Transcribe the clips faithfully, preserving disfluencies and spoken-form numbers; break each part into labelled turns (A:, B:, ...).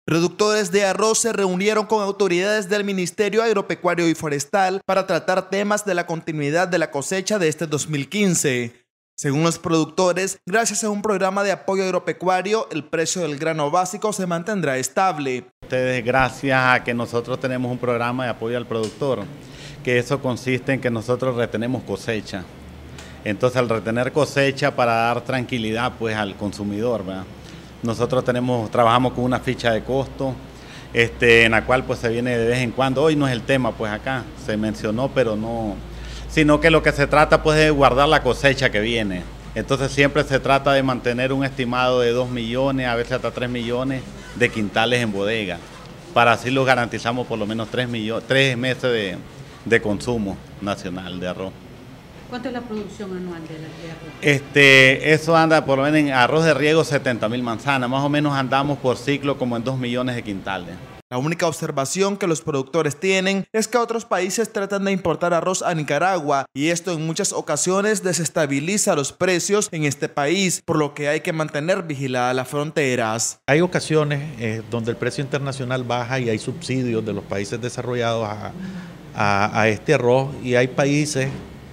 A: Productores de arroz se reunieron con autoridades del Ministerio Agropecuario y Forestal para tratar temas de la continuidad de la cosecha de este dos mil quince. Según los productores, gracias a un programa de apoyo agropecuario, el precio del grano básico se mantendrá estable.
B: Ustedes, gracias a que nosotros tenemos un programa de apoyo al productor, que eso consiste en que nosotros retenemos cosecha. Entonces, al retener cosecha para dar tranquilidad pues al consumidor, ¿verdad? Nosotros tenemos, trabajamos con una ficha de costo, este, en la cual pues se viene de vez en cuando. Hoy no es el tema, pues acá se mencionó, pero no, sino que lo que se trata pues es guardar la cosecha que viene. Entonces siempre se trata de mantener un estimado de dos millones, a veces hasta tres millones de quintales en bodega. Para así lo garantizamos por lo menos tres, millones, tres meses de, de consumo nacional de arroz.
C: ¿Cuánto es la producción anual de, de arroz?
B: Este, eso anda por lo menos en arroz de riego setenta mil manzanas, más o menos andamos por ciclo como en dos millones de quintales.
A: La única observación que los productores tienen es que otros países tratan de importar arroz a Nicaragua y esto en muchas ocasiones desestabiliza los precios en este país, por lo que hay que mantener vigiladas las fronteras.
D: Hay ocasiones eh, donde el precio internacional baja y hay subsidios de los países desarrollados a, a, a este arroz, y hay países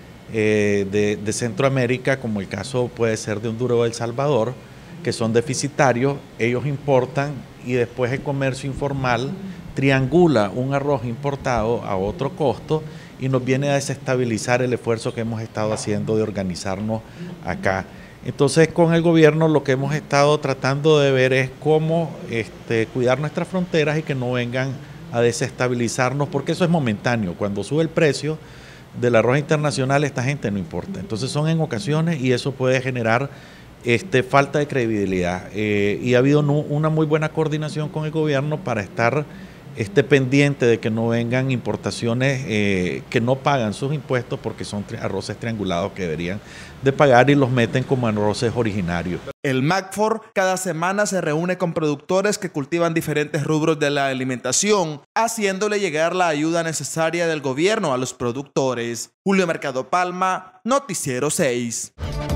D: eh, de, de Centroamérica, como el caso puede ser de Honduras o El Salvador, que son deficitarios. Ellos importan y después el comercio informal triangula un arroz importado a otro costo y nos viene a desestabilizar el esfuerzo que hemos estado haciendo de organizarnos acá. Entonces, con el gobierno lo que hemos estado tratando de ver es cómo este, cuidar nuestras fronteras y que no vengan a desestabilizarnos, porque eso es momentáneo. Cuando sube el precio del arroz internacional, esta gente no importa. Entonces son en ocasiones y eso puede generar Este, falta de credibilidad, eh, y ha habido no, una muy buena coordinación con el gobierno para estar este, pendiente de que no vengan importaciones eh, que no pagan sus impuestos porque son tri arroces triangulados que deberían de pagar y los meten como arroces originarios.
A: El MACFOR cada semana se reúne con productores que cultivan diferentes rubros de la alimentación, haciéndole llegar la ayuda necesaria del gobierno a los productores. Julio Mercado Palma, Noticiero seis.